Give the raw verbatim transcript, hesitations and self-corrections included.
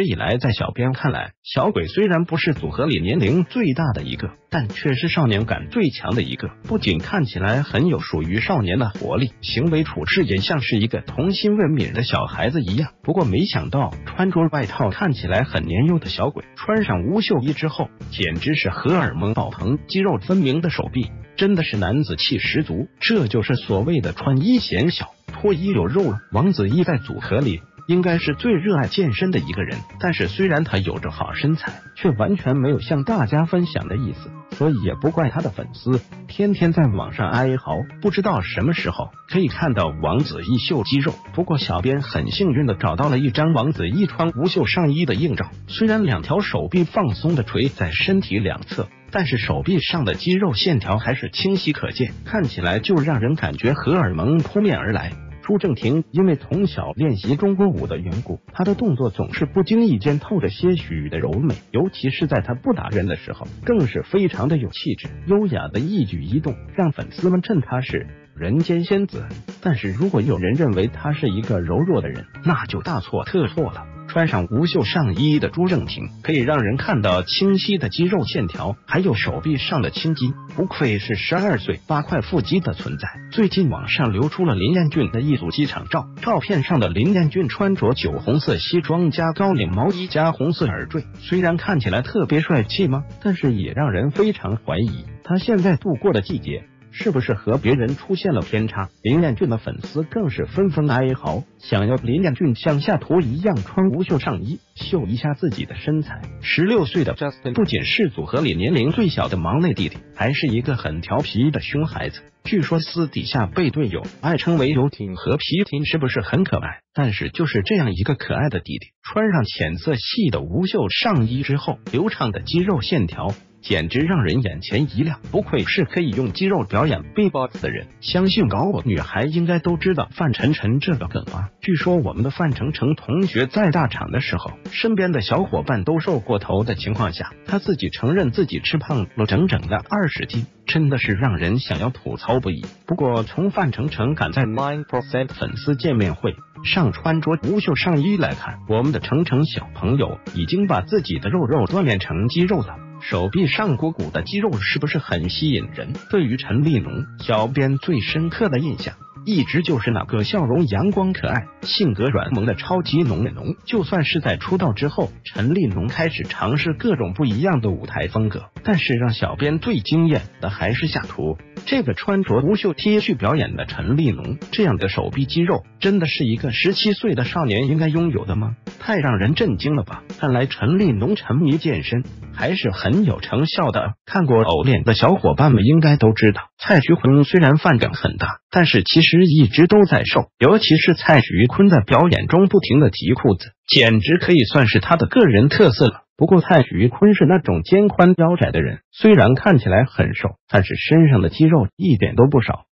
直以来，在小编看来，小鬼虽然不是组合里年龄最大的一个，但却是少年感最强的一个。不仅看起来很有属于少年的活力，行为处事也像是一个童心未泯的小孩子一样。不过没想到，穿着外套看起来很年幼的小鬼，穿上无袖衣之后，简直是荷尔蒙爆棚，肌肉分明的手臂，真的是男子气十足。这就是所谓的穿衣显小，脱衣有肉。王子异在组合里应该是最热爱健身的一个人，但是虽然他有着好身材，却完全没有向大家分享的意思，所以也不怪他的粉丝天天在网上哀嚎，不知道什么时候可以看到王子异秀肌肉。不过小编很幸运的找到了一张王子异穿无袖上衣的硬照，虽然两条手臂放松的垂在身体两侧，但是手臂上的肌肉线条还是清晰可见，看起来就让人感觉荷尔蒙扑面而来。朱正廷因为从小练习中国舞的缘故，他的动作总是不经意间透着些许的柔美，尤其是在他不打人的时候，更是非常的有气质，优雅的一举一动让粉丝们称他是人间仙子。但是如果有人认为他是一个柔弱的人，那就大错特错了。穿上无袖上衣的朱正廷可以让人看到清晰的肌肉线条，还有手臂上的青筋，不愧是十二岁八块腹肌的存在。最近网上流出了林彦俊的一组机场照，照片上的林彦俊穿着酒红色西装加高领毛衣加红色耳坠，虽然看起来特别帅气吗？但是也让人非常怀疑他现在度过的季节是不是和别人出现了偏差。林彦俊的粉丝更是纷纷哀嚎，想要林彦俊像下图一样穿无袖上衣，秀一下自己的身材。十六岁的 Justin 不仅是组合里年龄最小的忙内弟弟，还是一个很调皮的熊孩子。据说私底下被队友爱称为游艇和皮艇，是不是很可爱？但是就是这样一个可爱的弟弟，穿上浅色系的无袖上衣之后，流畅的肌肉线条简直让人眼前一亮，不愧是可以用肌肉表演 B-box 的人。相信高我女孩应该都知道范丞丞这个梗啊。据说我们的范丞丞同学在大厂的时候，身边的小伙伴都瘦过头的情况下，他自己承认自己吃胖了整整的二十斤，真的是让人想要吐槽不已。不过从范丞丞赶在 nine percent 粉丝见面会上穿着无袖上衣来看，我们的丞丞小朋友已经把自己的肉肉锻炼成肌肉了。手臂上鼓鼓的肌肉是不是很吸引人？对于陈立农，小编最深刻的印象一直就是那个笑容阳光可爱、性格软萌的超级浓人农。就算是在出道之后，陈立农开始尝试各种不一样的舞台风格，但是让小编最惊艳的还是下图这个穿着无袖 T 恤表演的陈立农。这样的手臂肌肉真的是一个十七岁的少年应该拥有的吗？太让人震惊了吧！看来陈立农沉迷健身还是很有成效的。看过偶练的小伙伴们应该都知道，蔡徐坤虽然饭量很大，但是其实一直都在瘦，尤其是蔡徐坤在表演中不停的提裤子，简直可以算是他的个人特色了。不过蔡徐坤是那种肩宽腰窄的人，虽然看起来很瘦，但是身上的肌肉一点都不少。